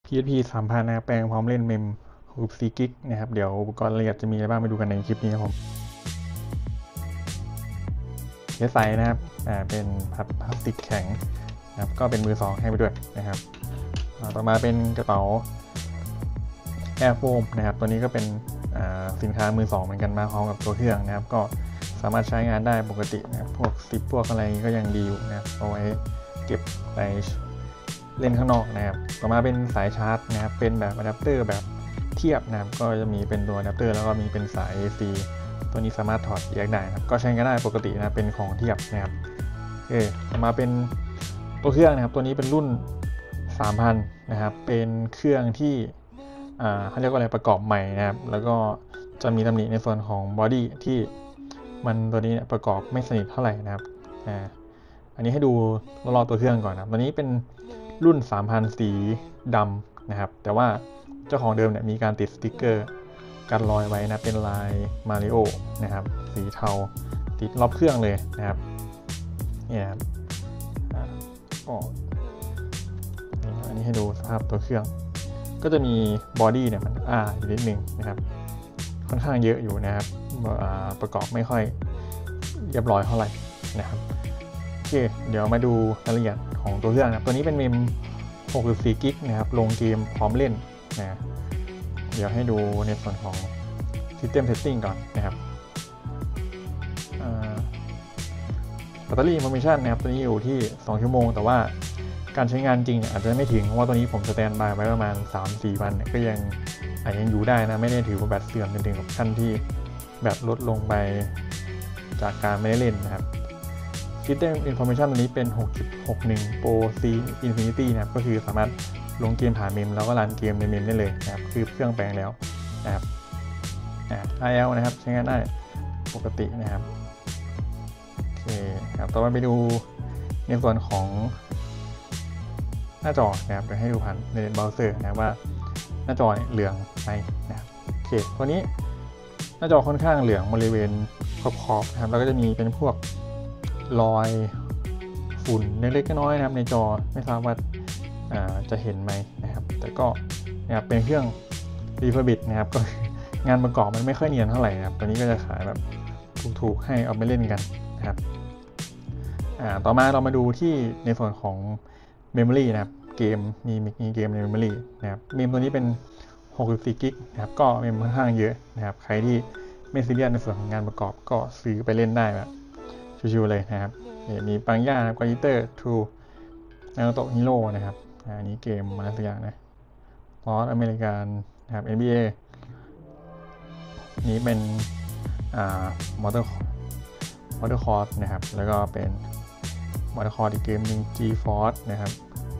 PHP 3,000นะครับแปลงพร้อมเล่นเมม64 กิกนะครับเดี๋ยวอุปกรณ์ละเอียดจะมีอะไรบ้างไปดูกันในคลิปนี้ครับผมเคสใสนะครับเป็นพลาสติกแข็งนะครับก็เป็นมือสองให้ไปด้วยนะครับต่อมาเป็นกระเป๋า Air Foam นะครับตัวนี้ก็เป็นสินค้ามือสองเหมือนกันมาพร้อมกับตัวเครื่องนะครับก็สามารถใช้งานได้ปกตินะครับพวกซิปพวกอะไรก็ยังดีอยู่นะครับเอาไว้เก็บไปเล่นข้างนอกนะครับต่อมาเป็นสายชาร์จนะครับเป็นแบบอะแดปเตอร์แบบเทียบนะครับก็จะมีเป็นตัวอะแดปเตอร์แล้วก็มีเป็นสาย AC ตัวนี้สามารถถอดแยกได้นะครับก็ใช้งานได้ปกตินะเป็นของเทียบนะครับต่อมาเป็นตัวเครื่องนะครับตัวนี้เป็นรุ่น 3,000 นะครับเป็นเครื่องที่เขาเรียกว่าอะไรประกอบใหม่นะครับแล้วก็จะมีตำหนิในส่วนของบอดี้ที่มันตัวนี้ประกอบไม่สนิทเท่าไหร่นะครับอันนี้ให้ดูรอบตัวเครื่องก่อนนะตัวนี้เป็นรุ่น 3,000 สีดำนะครับแต่ว่าเจ้าของเดิมเนี่ยมีการติดสติ๊กเกอร์กันรอยไว้นะเป็นลายมาริโอนะครับสีเทาติดรอบเครื่องเลยนะครับเนี่ยครับอันนี้ให้ดูสภาพตัวเครื่องก็จะมีบอดี้เนี่ยมันอยู่นิดนึงนะครับค่อนข้างเยอะอยู่นะครับประกอบไม่ค่อยเรียบร้อยเท่าไหร่นะครับโอเคเดี๋ยวมาดูรายละเอียดของตัวเครื่องนะตัวนี้เป็นเมม64 กิกนะครับลงเกมพร้อมเล่นนะเดี๋ยวให้ดูในส่วนของ System Setting ก่อนนะครับแบตเตอรี่ Information นะครับตัวนี้อยู่ที่2 ชั่วโมงแต่ว่าการใช้งานจริงอาจจะไม่ถึงเพราะว่าตัวนี้ผมสแตนบายไว้ประมาณ 3-4 วันก็ยังอยู่ได้นะไม่ได้ถือว่าแบตเสื่อมจนถึงกับขั้นที่แบตลดลงไปจากการไม่ได้เล่นนะครับ System Information ตัวนี้เป็น 6.61 Pro C Infinity นะครับก็คือสามารถลงเกมผ่านเมมแล้วก็รันเกมในเมมได้เลยนะครับคือเครื่องแปลงแล้วนะครับIL นะครับใช้งานได้ปกตินะครับโอเคครับต่อมาไปดูในส่วนของหน้าจอนะครับเดี๋ยวให้ดูผ่านในเบราว์เซอร์นะว่าหน้าจอเหลืองไหมนะครับโอเคตัวนี้หน้าจอค่อนข้างเหลืองบริเวณขอบๆนะครับแล้วก็จะมีเป็นพวกรอยฝุ่นเล็กๆน้อยๆนะครับในจอไม่ทราบว่าจะเห็นไหมนะครับแต่ก็นะครับเป็นเครื่องรีเฟอร์บิชนะครับก็งานประกอบมันไม่ค่อยเนียนเท่าไหร่นะครับตัวนี้ก็จะขายแบบถูกๆให้เอาไปเล่นกันนะครับต่อมาเรามาดูที่ในส่วนของMemory นะครับเกมมีเกมใน Memory นะครับเมมตัวนี้เป็น64 กิกนะครับก็เมมค่อนข้างเยอะนะครับใครที่ไม่ซีเรียสในส่วนของงานประกอบก็ซื้อไปเล่นได้แบบชิวๆเลยนะครับมีปังย่าควาลิเตอร์ทูนาโตะฮีโร่นะครับอันนี้เกมมาสักอย่างนะลอสอเมริกันนะครับ NBA นี้เป็นมอเตอร์คอร์สนะครับแล้วก็เป็นมอเตอร์คอร์สอีกเกมหนึ่ง G-Force นะครับ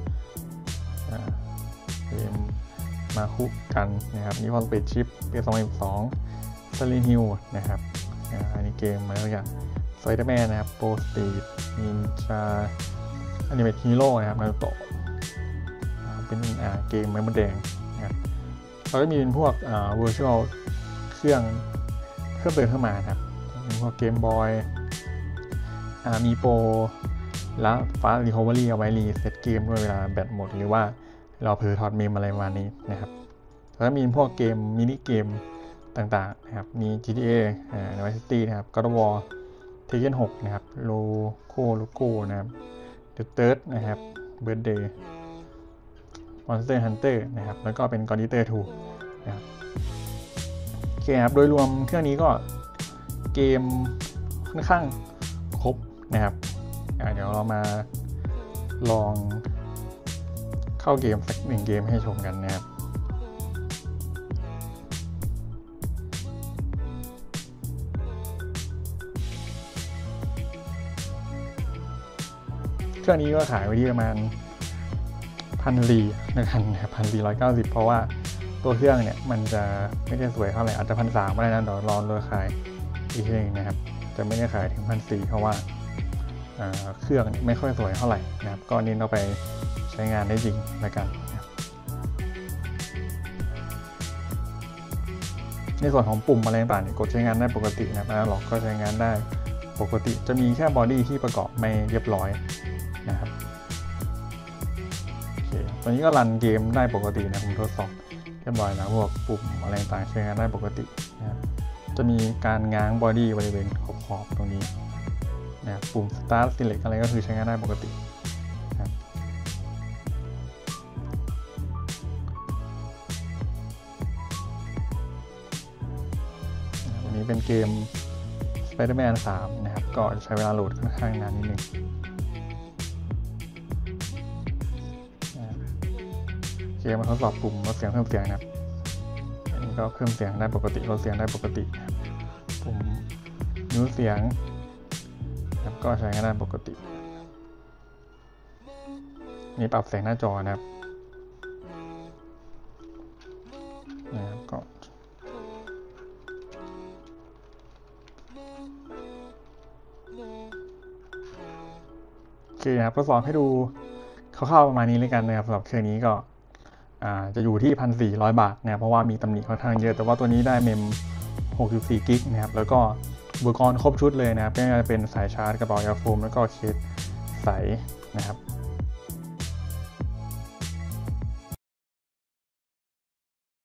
เกมมาคุกันนะครับนี่พอสเปดชิปปี 2012 Silent Hill นะครับอันนี้เกมมาแล้วอย่างไฟเดอร์แมนนะครับโปรสตีดนินจาอนิเมะฮีโร่นะครับนารูโตะเป็นเกมไม้มดแดงนะครับแล้วก็มีเป็นพวกvirtual เครื่องเติมเข้ามาครับเป็นพวกเกมบอยมีโปรแล้วฟ้ารีคอเวอรี่เอาไว้รีเซ็ตเกมด้วยเวลาแบตหมดหรือว่าเราเผลอถอดเมมอะไรประมาณนี้นะครับแล้วก็มีพวกเกมมินิเกมต่างๆนะครับมี GTA Vice City นะครับ God of War Tekken 6นะครับโลโก้นะครับ The Third นะครับ Birthday Monster Hunter นะครับแล้วก็เป็น God Eater 2นะครับโอเคครับโดยรวมเครื่องนี้ก็เกมค่อนข้างครบนะครับเดี๋ยวเรามาลองเข้าเกมสัก1 เกมให้ชมกันนะครับเครื่องนี้ก็ขายไว้ที่ประมาณ1,400นะครับ1,490เพราะว่าตัวเครื่องเนี่ยมันจะไม่ได้สวยเท่าไหร่อาจจะ1,300ก็ได้นะเดี๋ยวรอเลยขายอีกทีนึงนะครับจะไม่ได้ขายถึง1,400เพราะว่าเครื่องไม่ค่อยสวยเท่าไหร่นะครับก็เน้นเอาไปใช้งานได้จริงแล้วกันในส่วนของปุ่มอะไรต่างๆกดใช้งานได้ปกตินะครับแล้วก็ใช้งานได้ปกติจะมีแค่บอดี้ที่ประกอบไม่เรียบร้อยนะครับโอเคตตัวนี้ก็รันเกมได้ปกตินะผมทดสอบเรียบร้อยแล้วพวกปุ่มอะไรต่างใช้งานได้ปกตินะครับจะมีการง้างบอดี้บริเวณขอบตรงนี้นะปุ่ม Start Select อะไรก็คือใช้งานได้ปกตินะครับวันนี้เป็นเกม Spider-Man 3 นะครับก็ใช้เวลาโหลดค่อนข้างนานนิดนึงเกมมาทดสอบปุ่มลดเสียงเพิ่มเสียงนะครับอันนี้ก็เพิ่มเสียงได้ปกติลดเสียงได้ปกติปุ่มนิ้วเสียงนะครับก็ใช้งานได้ปกตินี่ปรับแสงหน้าจอนะครับก็โอเคครับทดสอบให้ดูคร่าวๆประมาณนี้เลยกันนะครับสำหรับเครื่องนี้ก็จะอยู่ที่ 1,400 บาทนะครับเพราะว่ามีตำหนิค่อนข้างเยอะแต่ว่าตัวนี้ได้เมม64 กิกนะครับแล้วก็อุปกรณ์ครบชุดเลยนะครับไม่ว่าจะเป็นสายชาร์จกระเป๋ายาโฟมแล้วก็เคสใสนะครับ